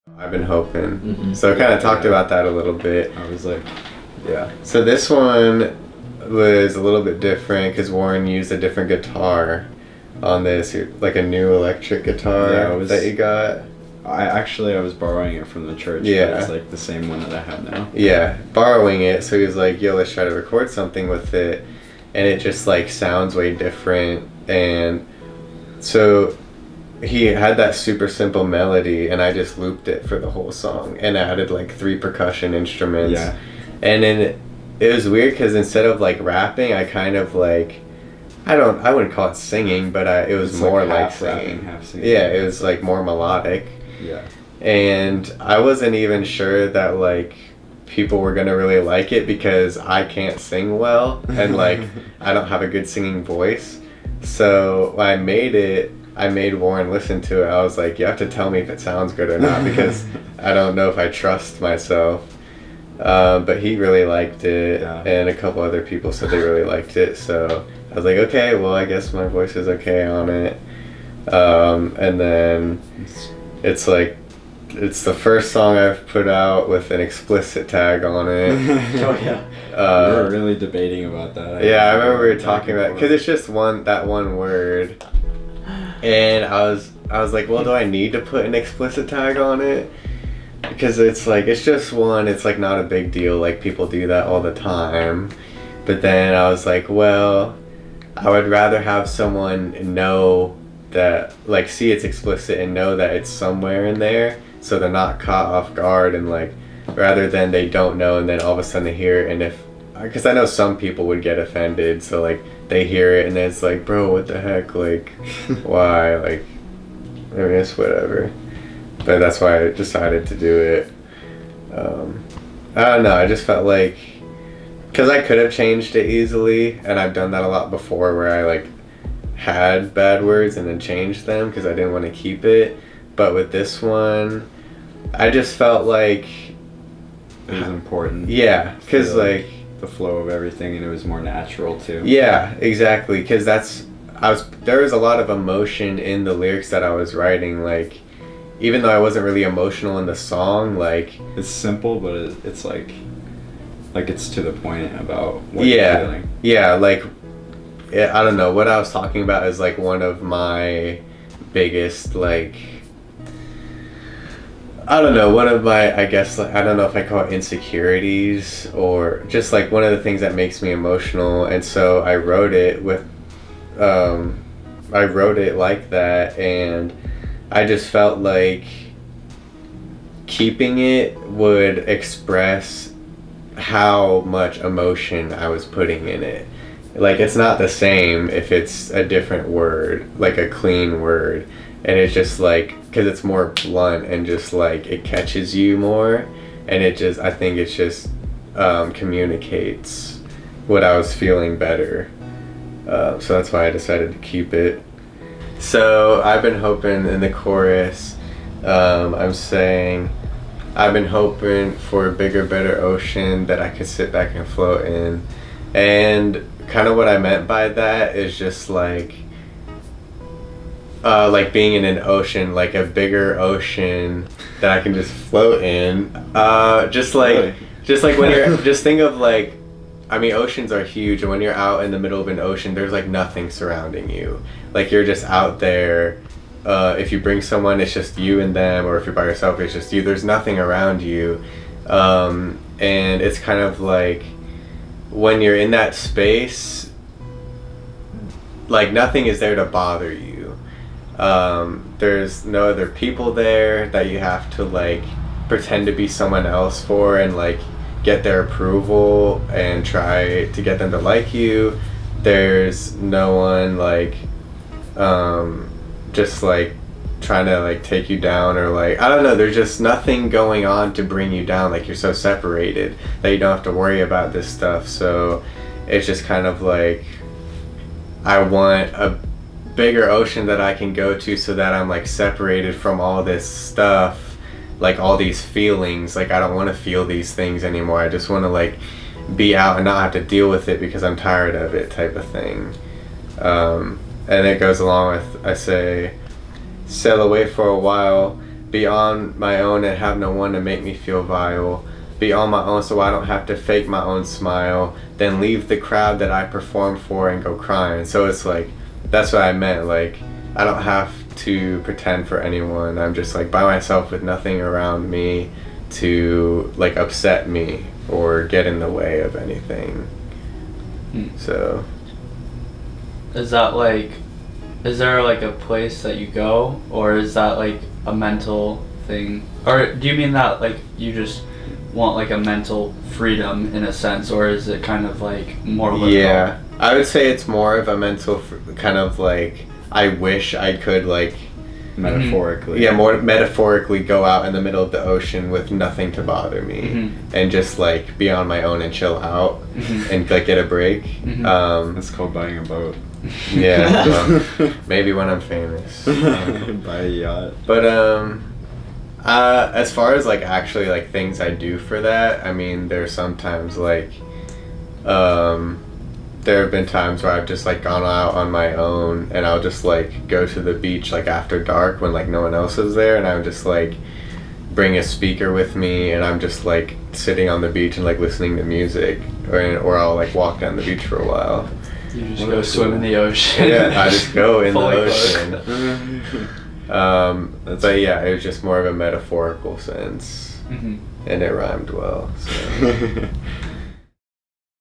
I've been hoping. So I kind of talked about that a little bit. I was like, yeah. So this one was a little bit different because Warren used a different guitar on this, like a new electric guitar that you got. I was borrowing it from the church. Yeah. But it's like the same one that I have now. Yeah, borrowing it. So he was like, yo, let's try to record something with it. And it just like sounds way different. And so he had that super simple melody and I just looped it for the whole song and added like 3 percussion instruments. Yeah. And then it was weird because instead of like rapping, I kind of like, I wouldn't call it singing, but it was more like singing. Half singing. Yeah, it was like more melodic. Yeah. And I wasn't even sure that like people were gonna really like it because I can't sing well and like I don't have a good singing voice. So when I made Warren listen to it. I was like, you have to tell me if it sounds good or not because I don't know if I trust myself. But he really liked it, and a couple other people said they really liked it. So I was like, okay, well, I guess my voice is okay on it. And then it's like, it's the first song I've put out with an explicit tag on it. Oh yeah. We were really debating about that. Yeah, I remember talking about, because it's just that one word. And I was like, well, do I need to put an explicit tag on it? Because it's like, it's just one, it's like not a big deal, like people do that all the time. But then I was like, well, I would rather have someone know that, like, see it's explicit and know that it's somewhere in there, so they're not caught off guard, and like, rather than they don't know and then all of a sudden they hear it, and if, because I know some people would get offended, so like, they hear it and it's like, bro, what the heck, like, why, like, I mean, it's whatever. But that's why I decided to do it. I don't know, I just felt like, because I could have changed it easily, and I've done that a lot before where I like had bad words and then changed them because I didn't want to keep it. But with this one, I just felt like it was important. Yeah, because like the flow of everything, and it was more natural too. Yeah, exactly, because there was a lot of emotion in the lyrics that I was writing, like, even though I wasn't really emotional in the song, like, it's simple, but it's like it's to the point about what you're feeling. Yeah, like, I don't know, what I was talking about is like one of my biggest, like, I don't know, one of my, I guess, like, I don't know if I call it insecurities, or just like one of the things that makes me emotional. And so I wrote it like that, and I just felt like keeping it would express how much emotion I was putting in it. Like, it's not the same if it's a different word, like a clean word. And it's just like, because it's more blunt and just like, it catches you more. And it just, I think it just communicates what I was feeling better. So that's why I decided to keep it. So I've been hoping in the chorus, I'm saying, I've been hoping for a bigger, better ocean that I could sit back and float in. And kind of what I meant by that is just like being in an ocean, like a bigger ocean that I can just float in. Just like when you're, just think of like, I mean, oceans are huge, and when you're out in the middle of an ocean, there's like nothing surrounding you. Like, you're just out there. If you bring someone, it's just you and them, or if you're by yourself, it's just you. There's nothing around you. And it's kind of like, when you're in that space, like, nothing is there to bother you. There's no other people there that you have to like pretend to be someone else for and like get their approval and try to get them to like you. There's no one like just like trying to like take you down, or like, I don't know, there's just nothing going on to bring you down. Like, you're so separated that you don't have to worry about this stuff. So it's just kind of like, I want a bigger ocean that I can go to so that I'm like separated from all this stuff, like all these feelings. Like, I don't want to feel these things anymore. I just want to like be out and not have to deal with it because I'm tired of it, type of thing. And it goes along with, I say, sail away for a while, be on my own and have no one to make me feel vile, be on my own so I don't have to fake my own smile, then leave the crowd that I perform for and go crying. So it's like, that's what I meant, like, I don't have to pretend for anyone. I'm just like by myself with nothing around me to like upset me or get in the way of anything. So is that like, is there like a place that you go, or is that like a mental thing, or do you mean that like you just want like a mental freedom in a sense, or is it kind of like more literal? Yeah, I would say it's more of a mental kind of like, I wish I could like metaphorically. Yeah, more metaphorically go out in the middle of the ocean with nothing to bother me and just like be on my own and chill out and like get a break. That's called buying a boat. Yeah, well, maybe when I'm famous. Buy a yacht. But as far as like actually like things I do for that, I mean, there's sometimes like there have been times where I've just like gone out on my own and I'll just like go to the beach like after dark when like no one else is there, and I would just like bring a speaker with me and I'm just like sitting on the beach and like listening to music, or I'll like walk down the beach for a while. You just go swim in the ocean. Yeah, I just go in the Fully ocean. But yeah, it was just more of a metaphorical sense, and it rhymed well. So.